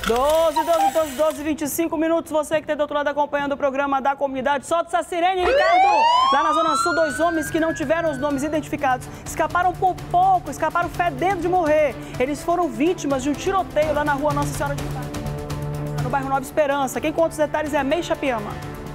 12, 25 minutos. Você que está do outro lado acompanhando o programa da comunidade. Solta essa sirene, Ricardo! Lá na Zona Sul, 2 homens que não tiveram os nomes identificados escaparam por pouco, escaparam fedendo de morrer. Eles foram vítimas de um tiroteio lá na rua Nossa Senhora de Fátima, no bairro Nova Esperança. Quem conta os detalhes é a Meixa Piama.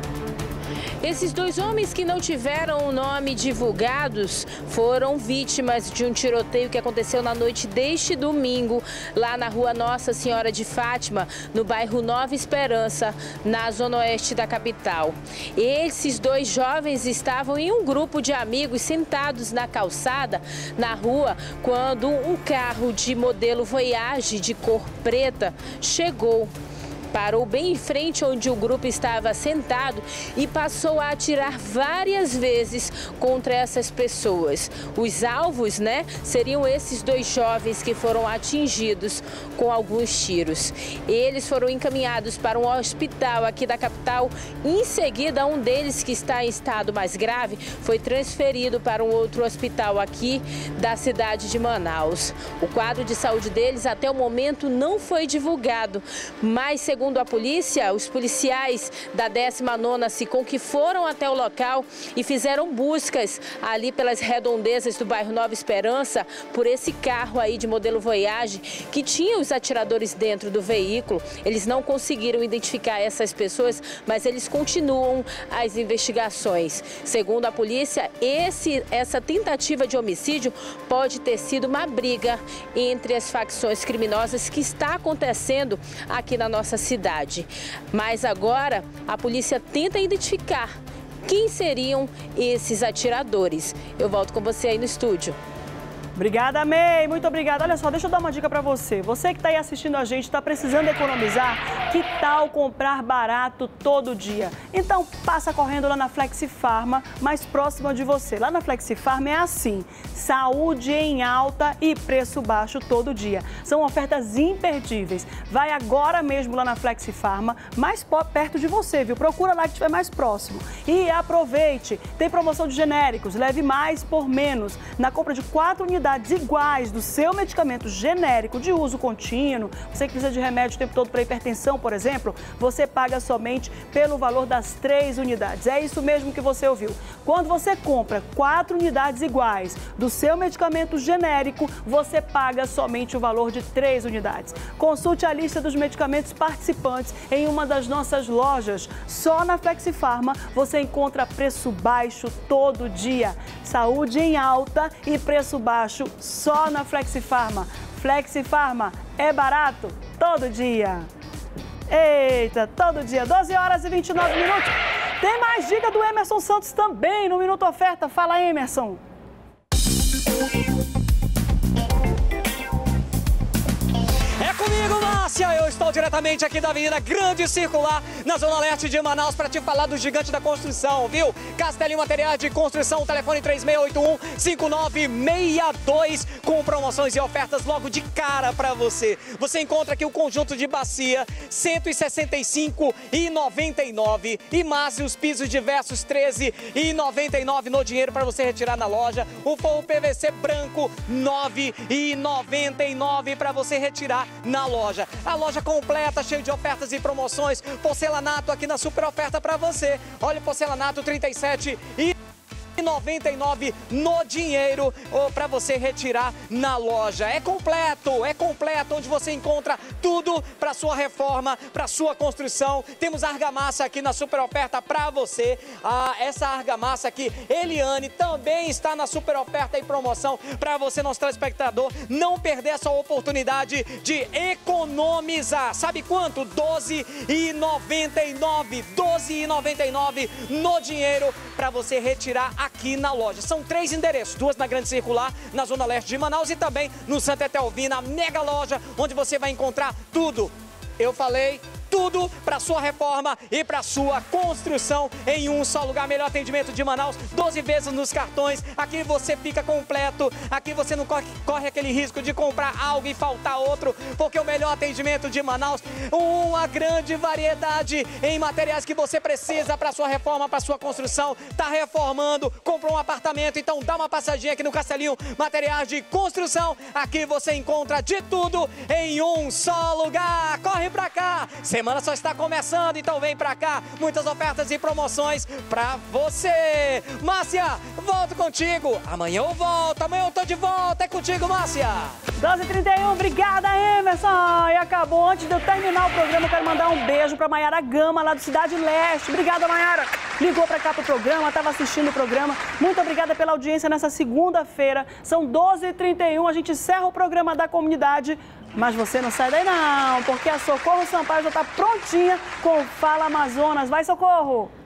Esses 2 homens que não tiveram o nome divulgados foram vítimas de um tiroteio que aconteceu na noite deste domingo, lá na rua Nossa Senhora de Fátima, no bairro Nova Esperança, na zona oeste da capital. Esses 2 jovens estavam em um grupo de amigos sentados na calçada, na rua, quando um carro de modelo Voyage de cor preta chegou. Parou bem em frente onde o grupo estava sentado e passou a atirar várias vezes contra essas pessoas. Os alvos, seriam esses 2 jovens que foram atingidos com alguns tiros. Eles foram encaminhados para um hospital aqui da capital. Em seguida, um deles, que está em estado mais grave, foi transferido para um outro hospital aqui da cidade de Manaus. O quadro de saúde deles até o momento não foi divulgado, mas segundo a polícia, os policiais da 19ª SICOM que foram até o local e fizeram buscas ali pelas redondezas do bairro Nova Esperança por esse carro aí de modelo Voyage que tinha os atiradores dentro do veículo. Eles não conseguiram identificar essas pessoas, mas eles continuam as investigações. Segundo a polícia, essa tentativa de homicídio pode ter sido uma briga entre as facções criminosas que está acontecendo aqui na nossa cidade. Mas agora a polícia tenta identificar quem seriam esses atiradores. Eu volto com você aí no estúdio. Obrigada, May. Muito obrigada. Olha só, deixa eu dar uma dica para você. Você que está aí assistindo a gente, está precisando economizar, que tal comprar barato todo dia? Então, passa correndo lá na Flexifarma, mais próxima de você. Lá na Flexifarma é assim, saúde em alta e preço baixo todo dia. São ofertas imperdíveis. Vai agora mesmo lá na Flexifarma, mais perto de você, viu? Procura lá que estiver mais próximo. E aproveite, tem promoção de genéricos, leve mais por menos. Na compra de 4 unidades iguais do seu medicamento genérico de uso contínuo, você que precisa de remédio o tempo todo para hipertensão, por exemplo, você paga somente pelo valor das 3 unidades. É isso mesmo que você ouviu. Quando você compra 4 unidades iguais do seu medicamento genérico, você paga somente o valor de 3 unidades. Consulte a lista dos medicamentos participantes em uma das nossas lojas. Só na Flexifarma você encontra preço baixo todo dia. Saúde em alta e preço baixo só na Flexifarma. Flexifarma é barato todo dia. Eita, todo dia. 12h29. Tem mais dica do Emerson Santos também no Minuto Oferta. Fala, Emerson. É comigo, Márcia! Eu estou diretamente aqui da Avenida Grande Circular, na Zona Leste de Manaus, para te falar do gigante da construção, viu? Castelinho Materiais de Construção, telefone 3681-5962, com promoções e ofertas logo de cara para você. Você encontra aqui o conjunto de bacia, R$ 165,99, e mais os pisos diversos, R$ 13,99 no dinheiro para você retirar na loja. O forro PVC branco, R$ 9,99 para você retirar na loja. A loja completa, cheia de ofertas e promoções. Porcelanato aqui na super oferta para você. Olha o porcelanato, R$ 37,99 no dinheiro para você retirar na loja. É completo, onde você encontra tudo para sua reforma, para sua construção. Temos argamassa aqui na super oferta para você. Essa argamassa aqui, Eliane, também está na super oferta e promoção para você, nosso telespectador, não perder essa oportunidade de economizar. Sabe quanto? R$ 12,99. R$ 12,99 no dinheiro para você retirar aqui na loja. São 3 endereços, 2 na Grande Circular, na Zona Leste de Manaus, e também no Santa Etelvina, mega loja, onde você vai encontrar tudo. Eu falei, tudo para sua reforma e para sua construção em um só lugar. Melhor atendimento de Manaus, 12 vezes nos cartões. Aqui você fica completo, aqui você não corre aquele risco de comprar algo e faltar outro, porque o melhor atendimento de Manaus, uma grande variedade em materiais que você precisa para sua reforma, para sua construção. Tá reformando, comprou um apartamento, então dá uma passadinha aqui no Castelinho Materiais de Construção. Aqui você encontra de tudo em um só lugar. Corre pra cá, semana só está começando, então vem pra cá, muitas ofertas e promoções pra você. Márcia, volto contigo, amanhã eu volto, amanhã eu tô de volta, é contigo, Márcia. 12h31, obrigada, Emerson. E acabou. Antes de eu terminar o programa, eu quero mandar um beijo pra Maiara Gama, lá do Cidade Leste. Obrigada, Maiara. Ligou pra cá pro programa, estava assistindo o programa. Muito obrigada pela audiência nessa segunda-feira. São 12h31, a gente encerra o programa da comunidade. Mas você não sai daí não, porque a Socorro Sampaio já está prontinha com o Fala Amazonas. Vai, Socorro!